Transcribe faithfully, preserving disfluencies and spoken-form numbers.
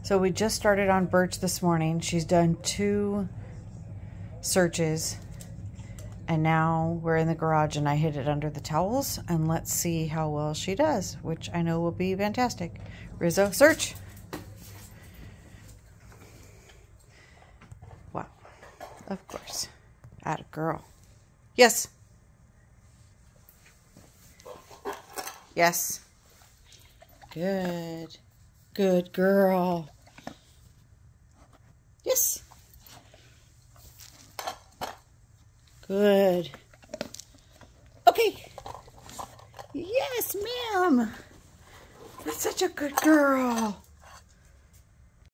So we just started on Birch this morning. She's done two searches. And now we're in the garage and I hid it under the towels. And let's see how well she does, which I know will be fantastic. Rizzo, search. Wow. Of course. Atta girl. Yes. Yes. Good. Good girl. Yes. Good. Okay. Yes, ma'am. You're such a good girl.